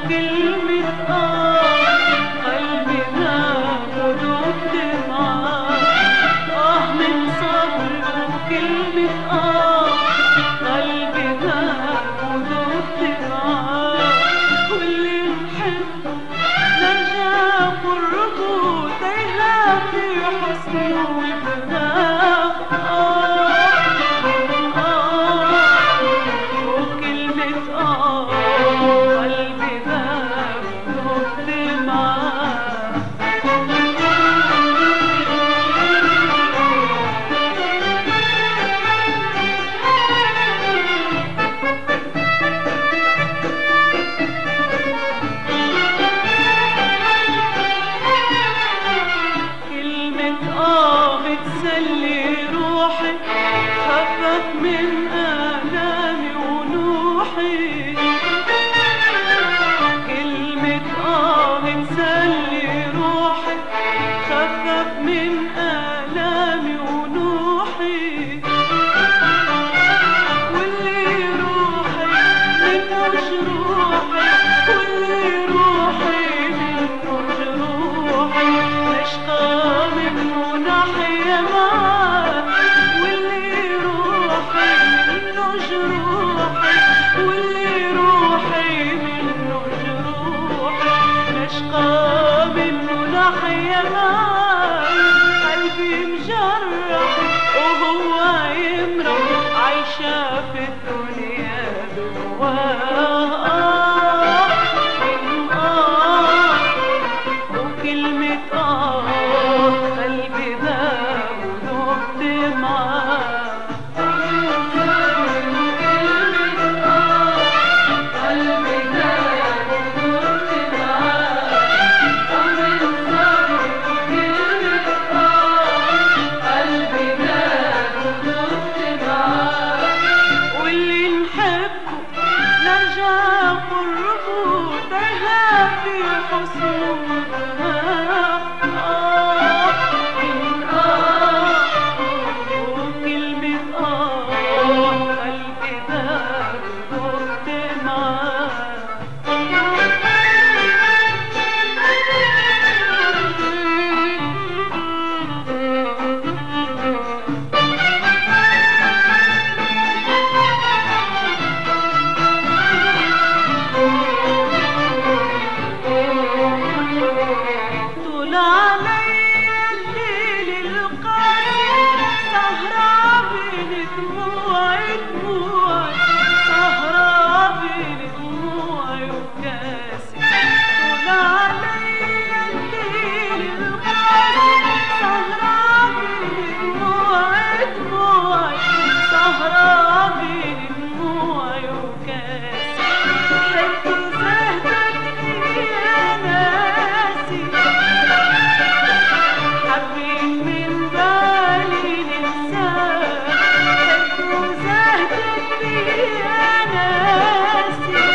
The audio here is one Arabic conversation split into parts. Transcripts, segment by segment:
وكلمة قلبي داب ودبت معاه من صبري وكلمة قلبي داب ودبت معاه واللي نحبه نرجع قربه تايهة في حسنه وبناه وكلمة قلبي داب ودبت معاه بتسلي روحي خفف من آلامي ونوحي كلمة بتسلي روحي خفف من آلامي ونوحي واللي روحي منه جروحي واللي روحي منه جروحي مشقى منه ناحية معاه واللي روحي منه جروحي واللي روحي منه جروحي مشقى منه ناحية معاه قلبي مجرح وهو يمرح عايشة في الدنيا بهواه وكلمة قلبي داب ودبت معاه قلبي داب ودبت معاه من صبري وكلمة قلبي داب ودبت معاه واللي نحبه نرجع قربه تايهة في حسنه وبناه وكلمة قلبي داب ودبت معاه طول عليا الليل القاسي سهرة بين دموعي سهرة بين دموعي وكاسي طول عليا الليل القاسي سهرة بين دموعي سهرة بين دموعي وكاسي حب زهدتني يا ناسي حبيت من بالي ننساه حب زهدتني يا ناسي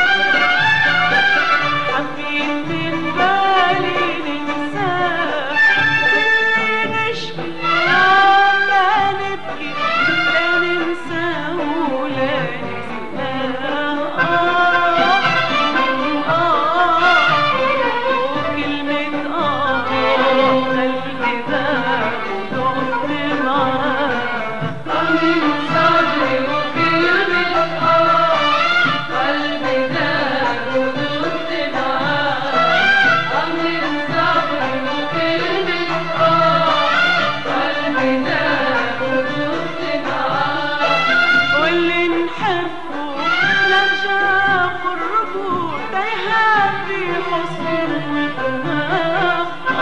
حبيت من بالي ننساه واللي نشكي لا نبكي لا ننساه ولا ننساه وكلمة قلبي داب ودبت معاه من صبري وكلمة قلبي داب ودبت معاه من صبري وكلمة قلبي داب ودبت معاه واللي نحبه نرجع قربه تايهة في حسنه وبناه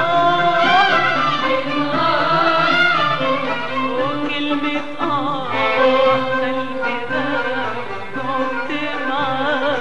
وكلمة قلبي داب ودبت معاه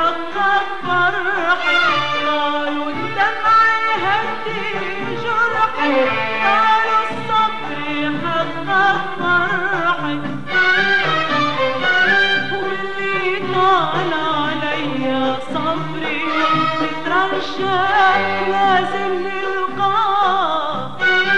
فرحي قالوا الدمع يهدي جرحي قالوا الصبر حقق فرحي، واللي طال عليا صبري نترجى لازم نلقاه،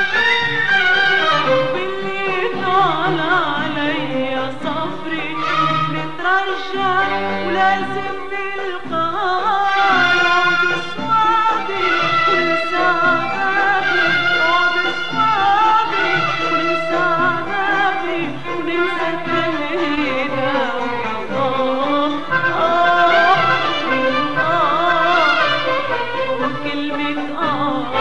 واللي طال عليا صبري نترجى ولازم نلقاه. عود صوابي وننسى عذابي، عود صوابي وننسى عذابي وننسى التنهيدة. وكلمة